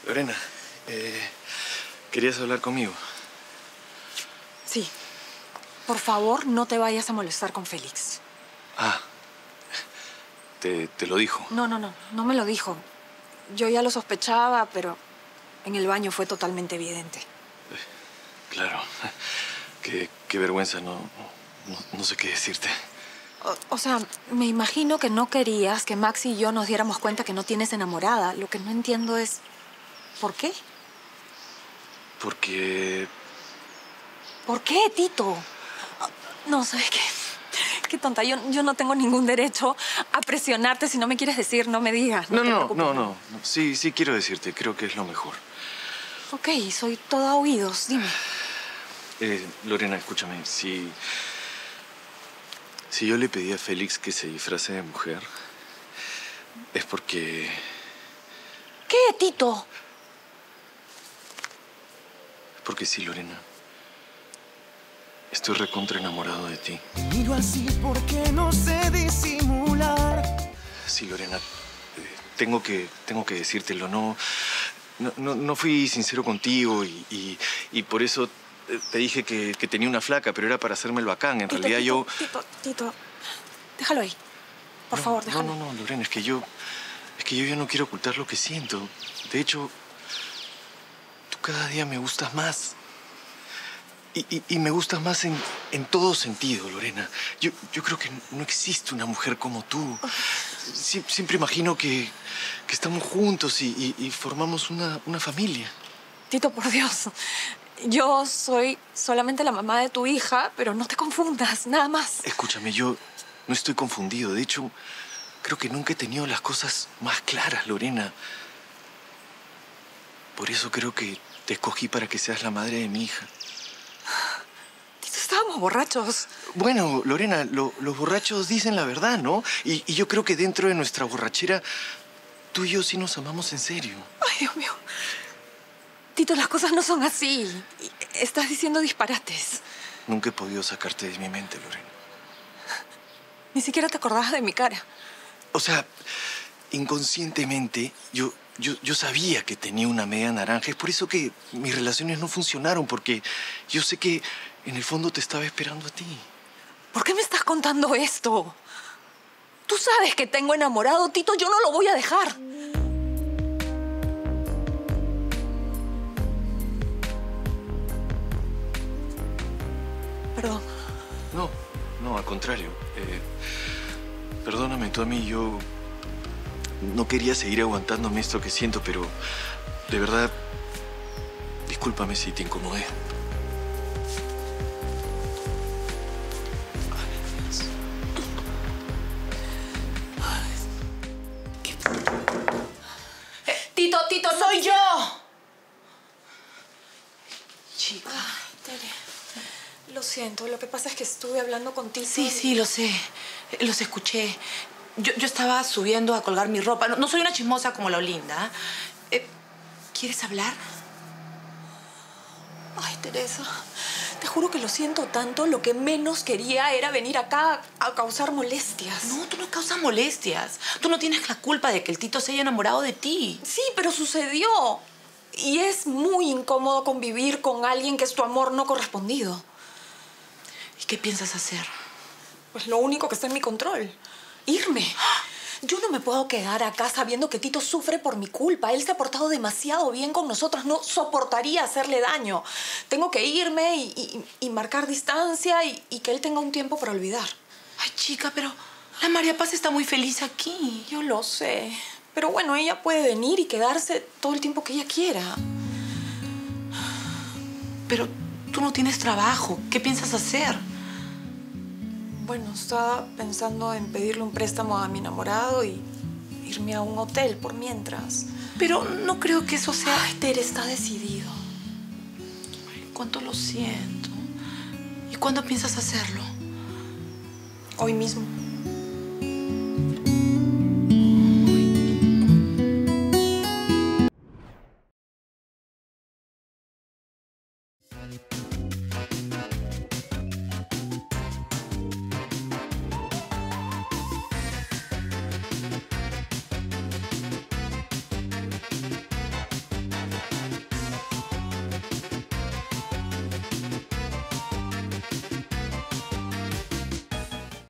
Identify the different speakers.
Speaker 1: Lorena, ¿querías hablar conmigo?
Speaker 2: Sí. Por favor, no te vayas a molestar con Félix.
Speaker 1: Ah, ¿te lo dijo?
Speaker 2: No me lo dijo. Yo ya lo sospechaba, pero en el baño fue totalmente evidente.
Speaker 1: Claro. Qué vergüenza, no sé qué decirte.
Speaker 2: O sea, me imagino que no querías que Max y yo nos diéramos cuenta que no tienes enamorada. Lo que no entiendo es... ¿por qué?
Speaker 1: Porque...
Speaker 2: ¿Por qué, Tito? No, ¿sabes qué? Qué tonta. Yo no tengo ningún derecho a presionarte. Si no me quieres decir, no me digas.
Speaker 1: No. Sí quiero decirte. Creo que es lo mejor.
Speaker 2: Ok, soy toda oídos. Dime.
Speaker 1: Lorena, escúchame. Si yo le pedí a Félix que se disfrace de mujer, es porque...
Speaker 2: ¿Qué, Tito?
Speaker 1: Es porque sí, Lorena. Estoy recontra enamorado de ti.
Speaker 3: Miro así porque no sé disimular.
Speaker 1: Sí, Lorena. Tengo que decírtelo. No fui sincero contigo y por eso te dije que tenía una flaca, pero era para hacerme el bacán. En realidad yo...
Speaker 2: Tito, déjalo ahí. Por favor, déjalo.
Speaker 1: No, Lorena, es que yo ya no quiero ocultar lo que siento. De hecho, tú cada día me gustas más. Y me gustas más en todo sentido, Lorena. Yo creo que no existe una mujer como tú. Siempre imagino que estamos juntos y formamos una familia.
Speaker 2: Tito, por Dios. Yo soy solamente la mamá de tu hija, pero no te confundas, nada más.
Speaker 1: Escúchame, yo no estoy confundido. De hecho, creo que nunca he tenido las cosas más claras, Lorena. Por eso creo que te escogí para que seas la madre de mi hija.
Speaker 2: Tito, estábamos borrachos.
Speaker 1: Bueno, Lorena, los borrachos dicen la verdad, ¿no? Y yo creo que dentro de nuestra borrachera, tú y yo sí nos amamos en serio.
Speaker 2: Ay, Dios mío. Tito, las cosas no son así. Estás diciendo disparates.
Speaker 1: Nunca he podido sacarte de mi mente, Lorena.
Speaker 2: Ni siquiera te acordabas de mi cara.
Speaker 1: O sea, inconscientemente, yo sabía que tenía una media naranja. Es por eso que mis relaciones no funcionaron, porque yo sé que en el fondo te estaba esperando a ti.
Speaker 2: ¿Por qué me estás contando esto? Tú sabes que tengo enamorado, Tito. Yo no lo voy a dejar. Perdón.
Speaker 1: No, al contrario. Perdóname tú a mí, yo no quería seguir aguantándome esto que siento, pero de verdad, discúlpame si te incomodé.
Speaker 2: Tito,
Speaker 4: ¡Soy yo!
Speaker 2: Chica. Tere, lo siento. Lo que pasa es que estuve hablando contigo.
Speaker 4: Sí, lo sé. Los escuché. Yo estaba subiendo a colgar mi ropa. No soy una chismosa como la Olinda. ¿Quieres hablar?
Speaker 2: Ay, Teresa, te juro que lo siento tanto. Lo que menos quería era venir acá a causar molestias.
Speaker 4: No, tú no causas molestias. Tú no tienes la culpa de que el Tito se haya enamorado de ti.
Speaker 2: Sí, pero sucedió. Y es muy incómodo convivir con alguien que es tu amor no correspondido.
Speaker 4: ¿Y qué piensas hacer?
Speaker 2: Pues lo único que está en mi control. Irme. Yo no me puedo quedar acá sabiendo que Tito sufre por mi culpa. Él se ha portado demasiado bien con nosotros. No soportaría hacerle daño. Tengo que irme y marcar distancia y que él tenga un tiempo para olvidar.
Speaker 4: Ay, chica, pero la María Paz está muy feliz aquí.
Speaker 2: Yo lo sé. Pero bueno, ella puede venir y quedarse todo el tiempo que ella quiera.
Speaker 4: Pero tú no tienes trabajo. ¿Qué piensas hacer?
Speaker 2: Bueno, estaba pensando en pedirle un préstamo a mi enamorado y irme a un hotel por mientras.
Speaker 4: Pero no creo que eso sea...
Speaker 2: Ay, Tere, está decidido.
Speaker 4: Ay, cuánto lo siento. ¿Y cuándo piensas hacerlo?
Speaker 2: Hoy mismo.